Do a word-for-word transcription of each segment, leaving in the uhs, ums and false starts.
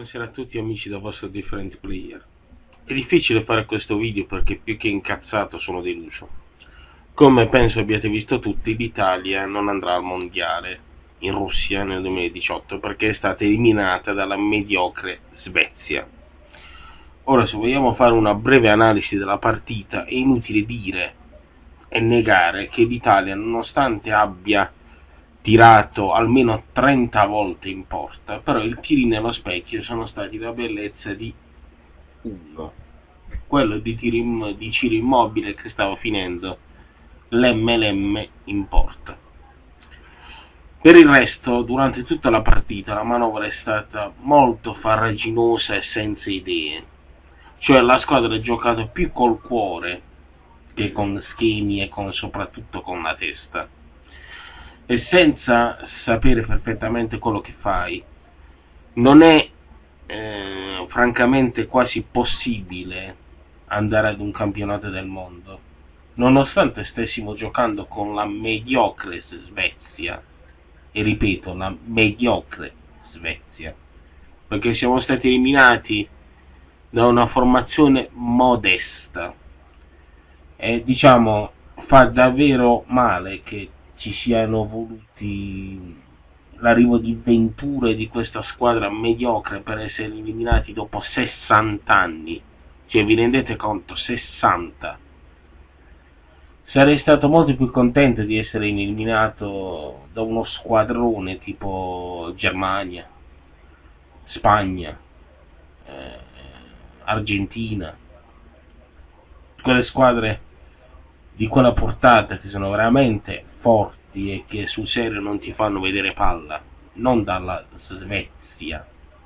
Buonasera a tutti amici da vostro Different Player. È difficile fare questo video perché più che incazzato sono deluso. Come penso abbiate visto tutti, l'Italia non andrà al mondiale in Russia nel duemiladiciotto perché è stata eliminata dalla mediocre Svezia. Ora, se vogliamo fare una breve analisi della partita, è inutile dire e negare che l'Italia, nonostante abbia tirato almeno trenta volte in porta, però i tiri nello specchio sono stati la bellezza di uno, quello di, tiri, di Ciro Immobile che stava finendo l'emme l'emme in porta. Per il resto, durante tutta la partita la manovra è stata molto farraginosa e senza idee, cioè la squadra ha giocato più col cuore che con schemi e con, soprattutto con la testa, e senza sapere perfettamente quello che fai non è eh, francamente quasi possibile andare ad un campionato del mondo, nonostante stessimo giocando con la mediocre Svezia, e ripeto, la mediocre Svezia, perché siamo stati eliminati da una formazione modesta, e diciamo fa davvero male che ci siano voluti l'arrivo di Ventura e di questa squadra mediocre per essere eliminati dopo sessanta anni. Cioè, vi rendete conto? sessanta. Sarei stato molto più contento di essere eliminato da uno squadrone tipo Germania, Spagna, eh, Argentina, quelle squadre di quella portata che sono veramente forti e che sul serio non ti fanno vedere palla, non dalla Svezia.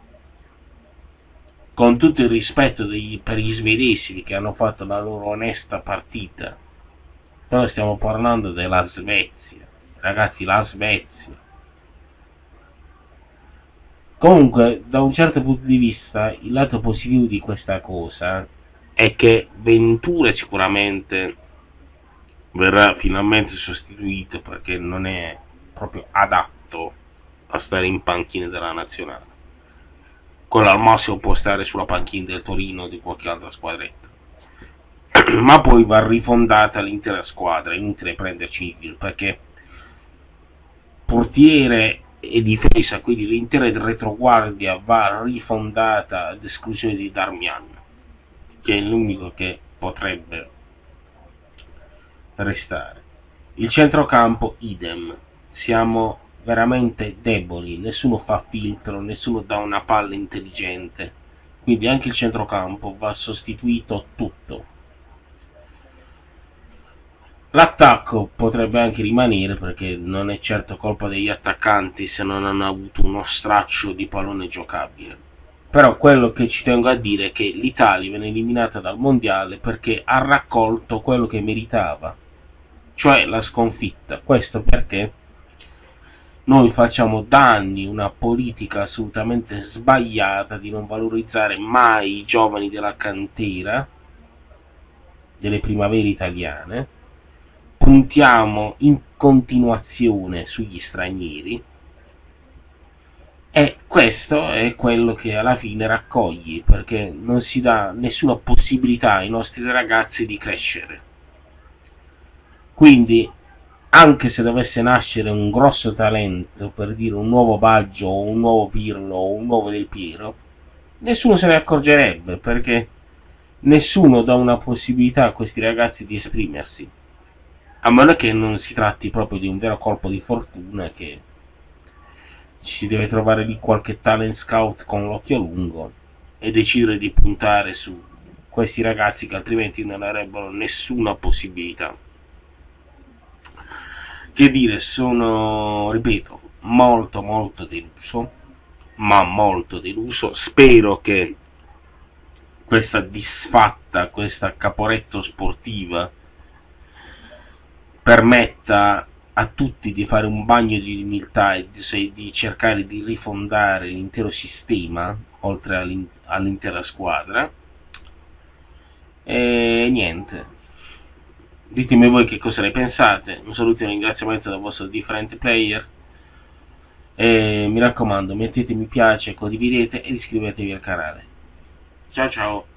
Con tutto il rispetto degli, per gli svedesi che hanno fatto la loro onesta partita, però stiamo parlando della Svezia, ragazzi, la Svezia. Comunque, da un certo punto di vista, il lato positivo di questa cosa è che Ventura sicuramente verrà finalmente sostituito, perché non è proprio adatto a stare in panchina della nazionale. Quello al massimo può stare sulla panchina del Torino o di qualche altra squadretta, ma poi va rifondata l'intera squadra. È inutile prenderci il, perché portiere e difesa, quindi l'intera retroguardia, va rifondata ad esclusione di Darmian, che è l'unico che potrebbe restare. Il centrocampo idem, siamo veramente deboli, nessuno fa filtro, nessuno dà una palla intelligente, quindi anche il centrocampo va sostituito tutto. L'attacco potrebbe anche rimanere, perché non è certo colpa degli attaccanti se non hanno avuto uno straccio di pallone giocabile. Però quello che ci tengo a dire è che l'Italia viene eliminata dal mondiale perché ha raccolto quello che meritava, cioè la sconfitta. Questo perché noi facciamo da anni una politica assolutamente sbagliata di non valorizzare mai i giovani della cantera, delle primavere italiane, puntiamo in continuazione sugli stranieri, e questo è quello che alla fine raccogli, perché non si dà nessuna possibilità ai nostri ragazzi di crescere. Quindi, anche se dovesse nascere un grosso talento, per dire un nuovo Baggio o un nuovo Pirlo o un nuovo Del Piero, nessuno se ne accorgerebbe, perché nessuno dà una possibilità a questi ragazzi di esprimersi, a meno che non si tratti proprio di un vero colpo di fortuna, che ci deve trovare lì qualche talent scout con l'occhio lungo e decidere di puntare su questi ragazzi che altrimenti non avrebbero nessuna possibilità. Che dire, sono, ripeto, molto molto deluso, ma molto deluso. Spero che questa disfatta, questa Caporetto sportiva permetta a tutti di fare un bagno di umiltà e di, di cercare di rifondare l'intero sistema, oltre all'intera squadra. E niente, ditemi voi che cosa ne pensate. Un saluto e un ringraziamento dal vostro Different Player. E mi raccomando, mettete mi piace, condividete e iscrivetevi al canale. Ciao ciao!